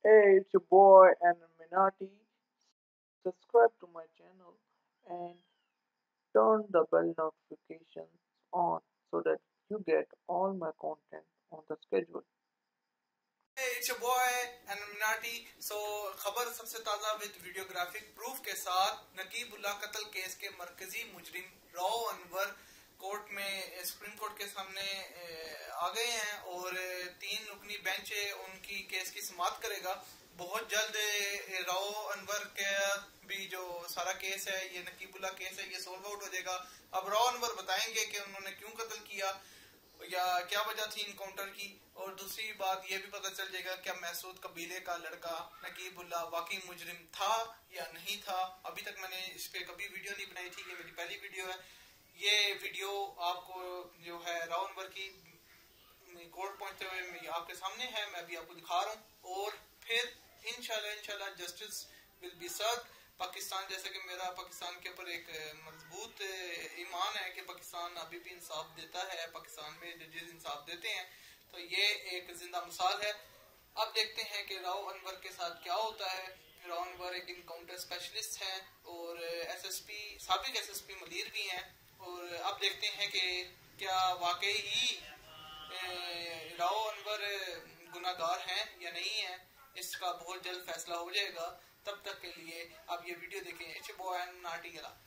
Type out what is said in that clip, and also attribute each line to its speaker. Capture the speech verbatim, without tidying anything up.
Speaker 1: Hey, it's your boy and Minati. Subscribe to my channel and turn the bell notifications on so that you get all my content on the schedule.
Speaker 2: It's your boy Enminati. So खबर सबसे ताजा with videographic proof के साथ नकीबुल्लाह कत्ल case के मरकजी मुजरिम Rao Anwar court में सुप्रीम कोर्ट के सामने आ गए हैं और तीन रुकनी बेंच उनकी केस की समाअत करेगा। बहुत जल्द राव अनवर के भी जो सारा केस है, ये नकीबुल्लाह केस है, ये सोल्व आउट हो जाएगा। अब राव अनवर बताएंगे कि उन्होंने क्यों कत्ल किया या क्या वजह थी इनकाउंटर की, और दूसरी बात यह भी पता चल जाएगा क्या महसूद कबीले का लड़का नकीबुल्लाह वाकई मुजरिम था या नहीं था। अभी तक मैंने इस पे कभी वीडियो नहीं बनाई थी, ये मेरी पहली वीडियो है। ये वीडियो आपको जो है राव अनवर की कोर्ट पहुंचते हुए आपके सामने है, मैं अभी आपको दिखा रहा हूँ और फिर इंशाल्लाह इंशाल्लाह justice will be serve. Pakistan, जैसे कि मेरा पाकिस्तान के ऊपर एक मजबूत ईमान है कि पाकिस्तान अभी भी इंसाफ देता है, पाकिस्तान में जजेस इंसाफ देते हैं, तो ये एक जिंदा मिसाल है। अब देखते हैं कि राव अनवर के साथ क्या होता है। राव अनवर एक इनकाउंटर स्पेशलिस्ट हैं और एसएसपी साबिक एसएसपी मलीर भी हैं, और अब देखते हैं कि क्या वाकई ही राव अनवर गुनाहगार हैं या नहीं है। इसका बहुत जल्द फैसला हो जाएगा। तब तक के लिए आप ये वीडियो देखें। It's your boy Nati.